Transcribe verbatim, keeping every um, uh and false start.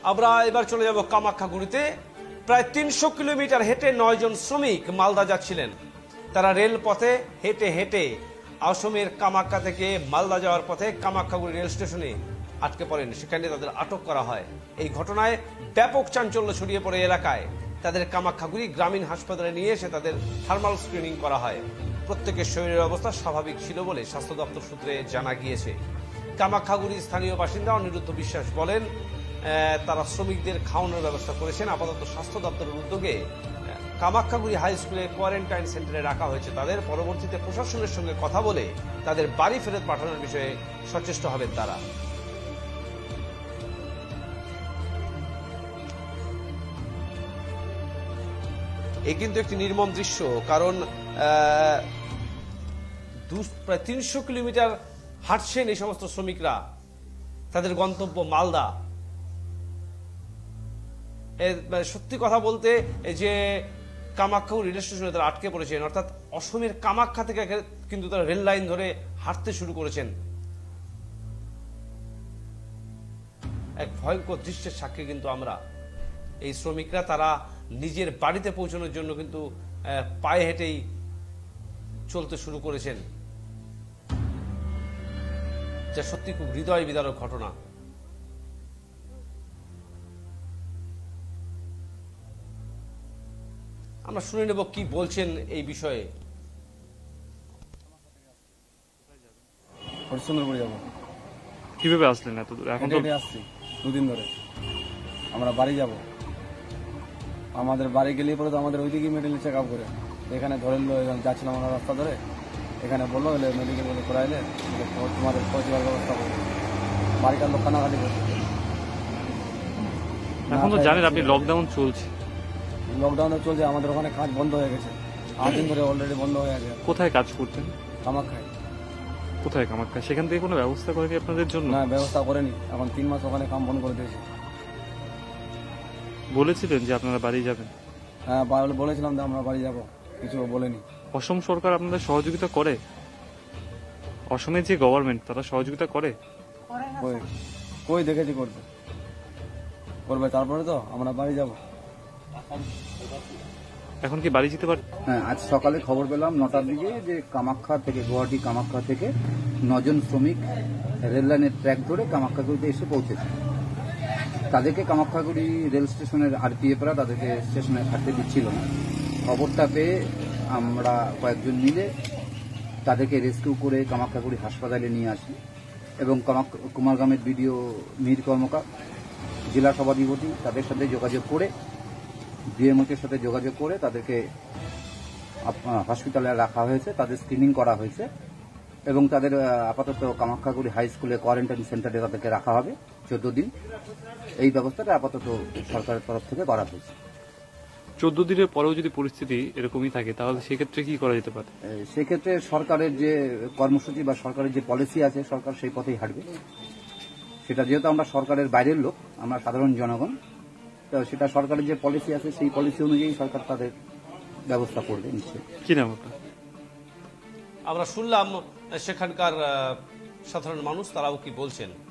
আমরা এবার চলে যাব কামাখ্যাগুড়িতে। প্রায় তিনশো কিলোমিটার হেঁটে নয় জন শ্রমিক মালদা যাচ্ছিলেন। তারা রেলপথে হেঁটে হেঁটে অসমের কামাখ্যা থেকে মালদা যাওয়ার পথে কামাখ্যাগুড়ি রেল স্টেশনে আটকে পড়েন। সেখানে তাদের আটক করা হয়। এই ঘটনায় ব্যাপক চাঞ্চল্য ছড়িয়ে পড়ে এলাকায়। তাদের কামাখ্যাগুড়ি গ্রামীণ হাসপাতালে নিয়ে এসে তাদের থার্মাল স্ক্রিনিং করা হয়। প্রত্যেকের শরীরের অবস্থা স্বাভাবিক ছিল বলে স্বাস্থ্য দপ্তর সূত্রে জানা গিয়েছে। কামাখ্যাগুড়ির স্থানীয় বাসিন্দা অনিরুদ্ধ বিশ্বাস বলেন, তারা শ্রমিকদের খাওয়ানোর ব্যবস্থা করেছেন। আপাতত স্বাস্থ্য দপ্তরের উদ্যোগে কামাখ্যাগুড়ি হাই স্কুলে কোয়ারেন্টাইন সেন্টারে রাখা হয়েছে তাদের। পরবর্তীতে প্রশাসনের সঙ্গে কথা বলে তাদের বাড়ি ফেরত পাঠানোর বিষয়ে সচেষ্ট হবেন তারা। এই কিন্তু একটি নির্মম দৃশ্য, কারণ প্রায় তিনশো কিলোমিটার হাঁটছেন এই সমস্ত শ্রমিকরা, তাদের গন্তব্য মালদা। সত্যি কথা বলতে যে কামাখ্যাগুড়ি রেল স্টেশনে তারা আটকে পড়েছেন, অর্থাৎ অসমের কামাখ্যা থেকে কিন্তু তারা রেল লাইন ধরে হাঁটতে শুরু করেছেন। এক ভয়ঙ্কর দৃশ্যের সাক্ষী কিন্তু আমরা। এই শ্রমিকরা তারা নিজের বাড়িতে পৌঁছানোর জন্য কিন্তু পায়ে হেঁটেই চলতে শুরু করেছেন, যা সত্যি খুব হৃদয় বিদারক ঘটনা। আমরা শুনে নেব কি বলছেন এই বিষয়ে। হরিশ্চন্দ্রপুর যাবো। কিভাবে আসলেন এত দূর? এখন তো আসছি দুদিন ধরে। আমরা বাড়ি যাব, আমাদের বাড়ি গেলে পরে তো আমাদের ওইদিকে মেডিকেল চেক আপ করে এখানে ধরে নিল। যাচ্ছিলাম আমরা রাস্তা ধরে, এখানে বললো এলে মেডিকেল করাইলে তোমাদের পৌঁছবার ব্যবস্থা করবো। বাড়িটার লোক কানাকাটি করছে। এখন তো জানেন আপনি লকডাউন চলছে। লকডাউনে চলছে, আমাদের ওখানে কাজ বন্ধ হয়ে গেছে। আট দিন ধরে অলরেডি বন্ধ হয়ে গেছে। কোথায় কাজ করতেন? কামাখ্যায়। কোথায় কামাখ্যা? সেখান থেকে কোনো ব্যবস্থা করেনি আপনাদের জন্য? না, ব্যবস্থা করেনি। এখন তিন মাস ওখানে কাম বন্ধ করে দিয়েছে। বলেছিলেন যে আপনারা বাড়ি যাবেন? হ্যাঁ, বলেছিলাম যে আমরা বাড়ি যাব, কিছু বলেনি। অসম সরকার আপনাদের সহযোগিতা করে? অসমের যে গভর্নমেন্ট তারা সহযোগিতা করে? কই কই দেখেছি করতে, করবে তারপরে তো আমরা বাড়ি যাব। এখন কি বাড়ি যেতে পারে? হ্যাঁ, আজ সকালে খবর পেলাম নটার দিকে যে কামাখ্যা থেকে, গুয়াহাটি কামাখ্যা থেকে নজন শ্রমিক রেল লাইনের ট্র্যাক ধরে কামাখ্যাগুড়িতে এসে পৌঁছেছে। তাদেরকে কামাখ্যাগুড়ি রেল স্টেশনের আরপিএফরা তাদেরকে স্টেশনে থাকতে দিচ্ছিল না। খবরটা পেয়ে আমরা কয়েকজন মিলে তাদেরকে রেস্কিউ করে কামাখ্যাগুড়ি হাসপাতালে নিয়ে আসি এবং কুমারগ্রামের বিডিও মীর কর্মকার, জেলা সভাধিপতি তাদের সাথে যোগাযোগ করে, ডিএমওর সাথে যোগাযোগ করে তাদেরকে হসপিটালে রাখা হয়েছে। তাদের স্ক্রিনিং করা হয়েছে এবং তাদের আপাতত কামাখ্যাগুড়ি হাই স্কুলে কোয়ারেন্টাইন সেন্টারে তাদেরকে রাখা হবে চোদ্দ দিন। এই ব্যবস্থাটা আপাতত সরকারের তরফ থেকে করা হয়েছে। চোদ্দ দিনের পরেও যদি পরিস্থিতি এরকমই থাকে তাহলে সেক্ষেত্রে কি করা যেতে পারে? সেক্ষেত্রে সরকারের যে কর্মসূচি বা সরকারের যে পলিসি আছে, সরকার সেই পথেই হাঁটবে। সেটা যেহেতু আমরা সরকারের বাইরের লোক, আমরা সাধারণ জনগণ, তো সেটা সরকারের যে পলিসি আছে সেই পলিসি অনুযায়ী সরকার তাদের ব্যবস্থা করবে নিশ্চয়ই। কি নাম আপনার? আমরা শুনলাম সেখানকার সাধারণ মানুষ, তারাও কি বলছেন।